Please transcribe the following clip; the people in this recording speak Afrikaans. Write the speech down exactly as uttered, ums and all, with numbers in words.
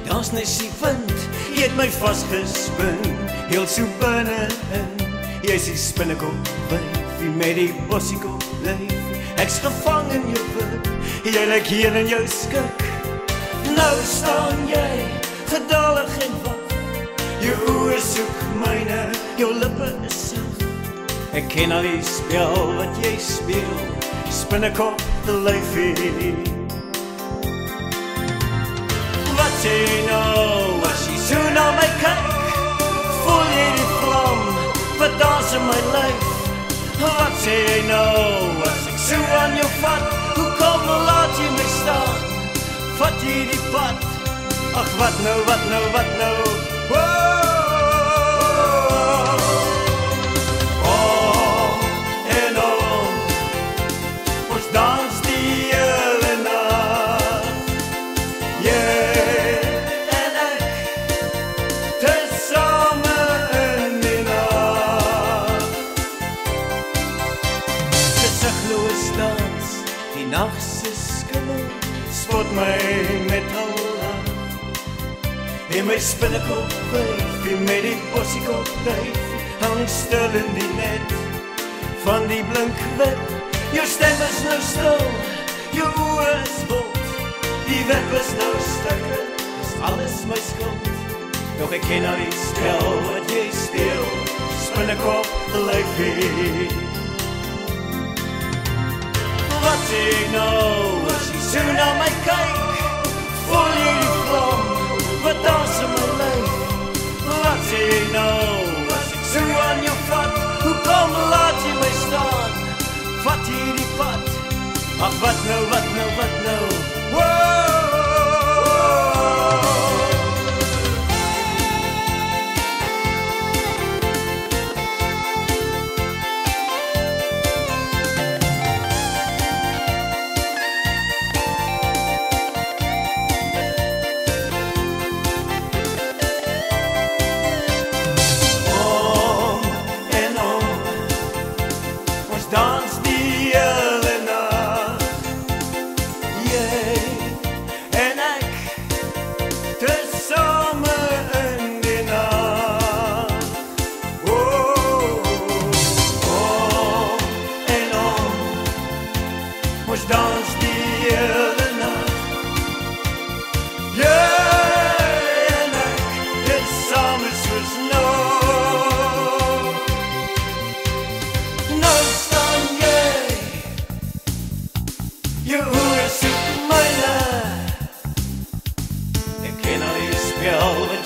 Daar's net die wind, jy het my vasgespin, heel so binne in. Jy's die spinnekoplyfie met die bossiekoplyfie. Ek's gevang in jou wip, jy lyk hier in jou skik. Nou staan jy, gedalig en wag. Jou oë soek myne, jou lippe is sag. Ek ken al die spel wat jy speel, spinnekoplyfie. Wat sê jy nou, as jy so na my kyk? Voel jy die vlam, wat dans in my lyf? Wat sê jy nou, as ek so aan jou vat? Hoe kom laat jy my staan? Vat jy die pad? Ach, wat nou, wat nou, wat nou? Wow! Die nachtse skimmel spot my met al lach. En my spinnekoplyfie met die bossiekoplyfie hang stil in die net van die blink wip. Jou stem is nou stil, jou oë is wild. Die wip is nou stukke, is alles my skuld. Doch ek ken al die spel wat jy speel, spinnekoplyfie. Wat sê ek nou, as jy so na my kyk? Voel jy die vlam, wat dans in my lyf? Wat sê ek nou, as ek so aan jou vat? Hoe kom laat jy my staan? Vat jy die pad? Ach, wat nou, wat nou, wat nou? Wow! Dans die hele nacht, jy en ek, tesame in die nacht. Oh, om en om, ons dans die hele nacht, jy en ek, tesame soos nou. Jou oë soek myne, ek ken al die spel wat